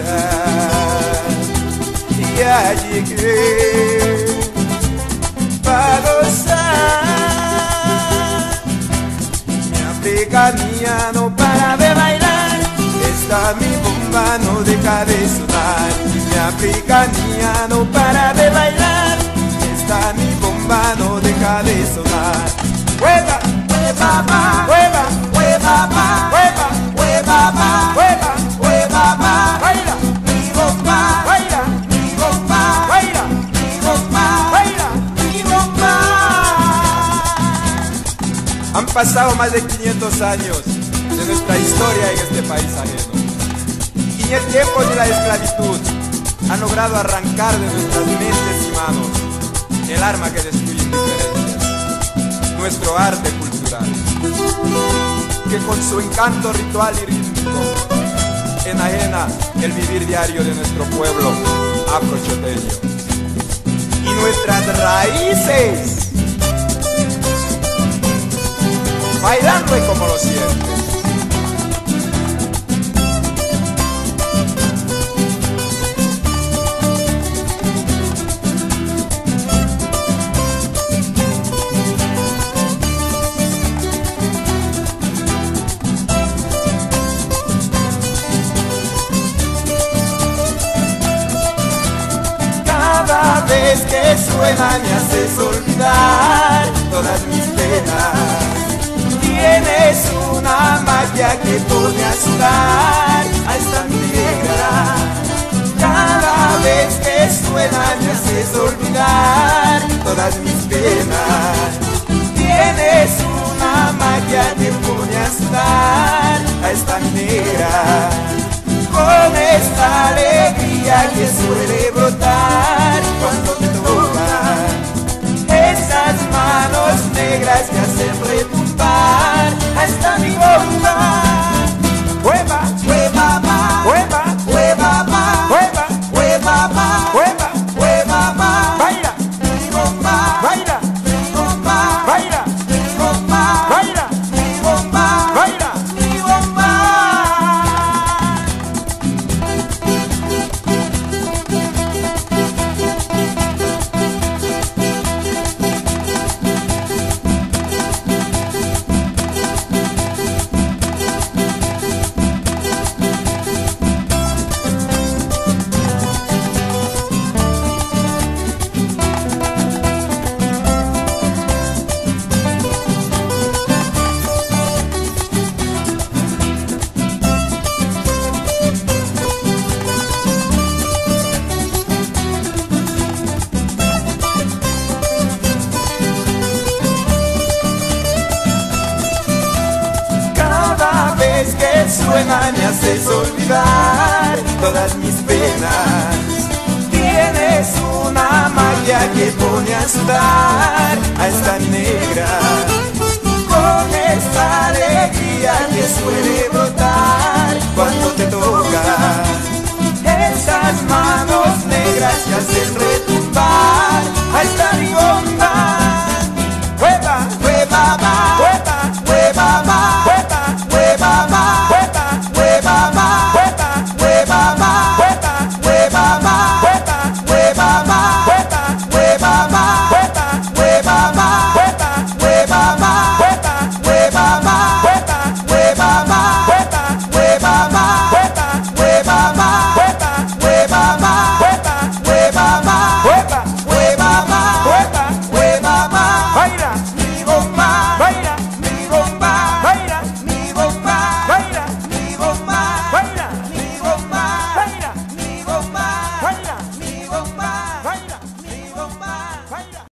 Ya llegué para gozar. Mi africanía no para de bailar, esta mi bomba no deja de sonar. Mi africanía no para de bailar, esta mi bomba no deja de sonar. ¡Hueva! ¡Hueva, va! ¡Hueva! ¡Hueva, va! ¡Hueva! ¡Hueva, va! ¡Hueva! ¡Hueva, va! ¡Baila! ¡Mi bomba! ¡Baila! ¡Mi bomba! ¡Baila! ¡Mi bomba! ¡Baila! ¡Mi bomba! Han pasado más de 500 años de nuestra historia en este país ajeno. Y en el tiempo de la esclavitud han logrado arrancar de nuestras mentes y manos el arma que destruye indiferencias, nuestro arte cultural, que con su encanto ritual y rítmico enajena el vivir diario de nuestro pueblo afrochoteño. Y nuestras raíces, bailando y como lo sientes. Cada vez que suena me haces olvidar todas mis penas. Tienes una magia que pone a sudar a esta negra. Cada vez que suena me haces olvidar todas mis penas. Tienes una magia que pone a sudar a esta negra. Con esta alegría que suele brotar cuando te tocan esas manos negras que hacen retumbar hasta mi bomba. ¡Hueva! ¡Hueva, va! ¡Hueva! ¡Hueva, va! ¡Hueva! ¡Hueva, va! ¡Hueva! ¡Hueva, va! ¡Baila! ¡Mi bomba! ¡Baila! ¡Mi bomba! ¡Baila! ¡Mi bomba! ¡Baila! ¡Mi bomba! ¡Baila! ¡Mi bomba! Que suena me haces olvidar todas mis penas. Tienes una magia que pone a sudar a esta negra. Con esta alegría que suele brotar cuando te toca esas manos negras que hacen retumbar